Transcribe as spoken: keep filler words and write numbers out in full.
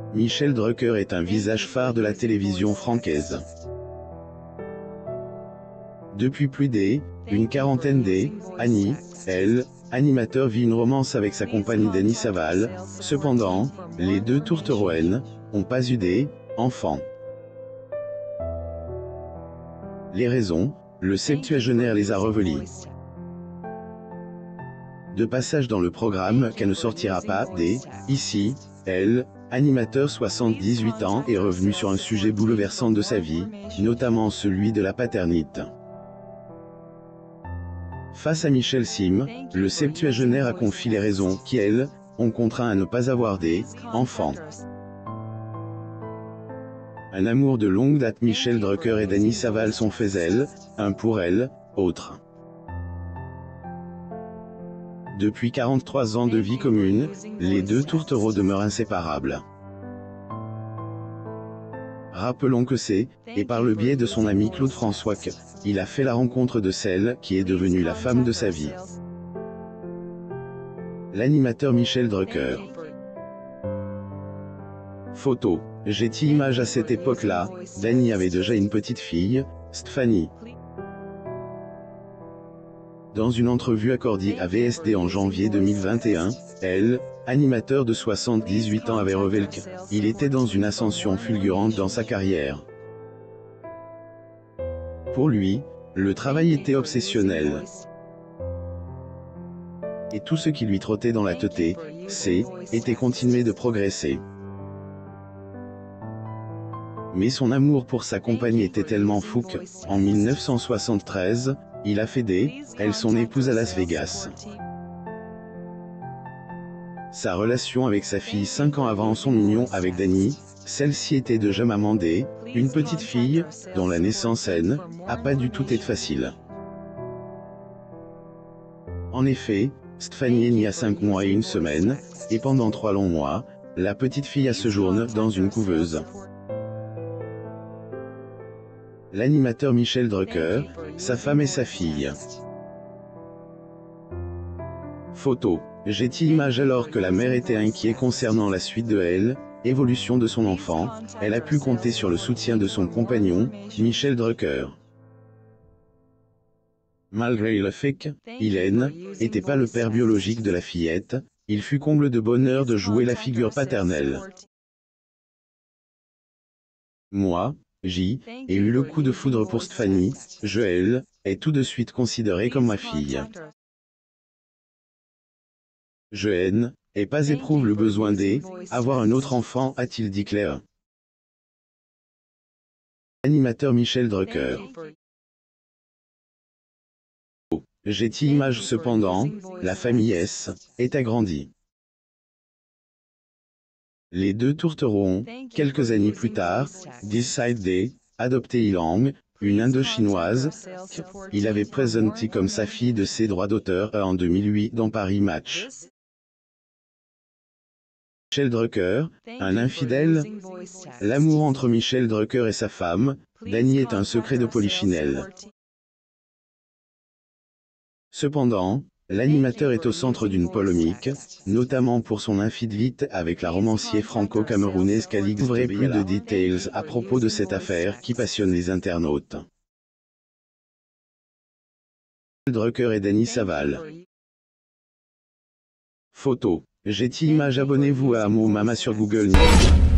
Michel Drucker est un visage phare de la télévision francaise. Depuis plus des, une quarantaine des, Annie, elle, animateur vit une romance avec sa compagne Dany Saval. Cependant, les deux tourtereaux ont pas eu des enfants. Les raisons, le septuagénaire les a revelées. De passage dans le programme qu'elle ne sortira pas des, ici, elle, animateur soixante-dix-huit ans est revenu sur un sujet bouleversant de sa vie, notamment celui de la paternité. Face à Michel Sim, le septuagénaire a confié les raisons qui, elles, ont contraint à ne pas avoir des enfants. Un amour de longue date. Michel Drucker et Dany Saval sont faits elle, un pour elle, autre. Depuis quarante-trois ans de vie commune, les deux tourtereaux demeurent inséparables. Rappelons que c'est, et par le biais de son ami Claude François que, il a fait la rencontre de celle qui est devenue la femme de sa vie. L'animateur Michel Drucker. Photo. Getty Images. À cette époque-là, Dany avait déjà une petite fille, Stéphanie. Dans une entrevue accordée à V S D en janvier deux mille vingt et un, elle, animateur de soixante-dix-huit ans, avait révélé qu'il était dans une ascension fulgurante dans sa carrière. Pour lui, le travail était obsessionnel. Et tout ce qui lui trottait dans la tête, c'est, était continuer de progresser. Mais son amour pour sa compagne était tellement fou que, en mille neuf cent soixante-treize, il a fait des, elle son épouse à Las Vegas. Sa relation avec sa fille cinq ans avant son union avec Dany, celle-ci était déjà maman des, une petite fille, dont la naissance N, a pas du tout été facile. En effet, Stéphanie est née à cinq mois et une semaine, et pendant trois longs mois, la petite fille a séjourné dans une couveuse. L'animateur Michel Drucker, sa femme et sa fille. Photo. Getty Images. Alors que la mère était inquiète concernant la suite de elle, évolution de son enfant, elle a pu compter sur le soutien de son compagnon, Michel Drucker. Malgré le fait qu'il n'était pas le père biologique de la fillette, il fut comble de bonheur de jouer la figure paternelle. Moi, j'ai eu le coup de foudre pour Stéphanie, je elle, est tout de suite considérée comme ma fille. Je n, et pas éprouve le besoin d'avoir un autre enfant, a-t-il dit Claire. Animateur Michel Drucker. Getty Images. Cependant, la famille S est agrandie. Les deux tourtereaux ont, quelques années plus tard, décidé d'adopter Ilang, une Indo-chinoise, qu'il avait présentée comme sa fille de ses droits d'auteur en deux mille huit dans Paris Match. Michel Drucker, un infidèle. L'amour entre Michel Drucker et sa femme, Dany, est un secret de polichinelle. Cependant, l'animateur est au centre d'une polémique, notamment pour son infidélité avec la romancière franco-camerounaise Calix. Ouvrez plus de détails à propos de cette affaire qui passionne les internautes. Drucker et Dany Saval. Photo. Getty Images. Abonnez-vous à Amo Mama sur Google News.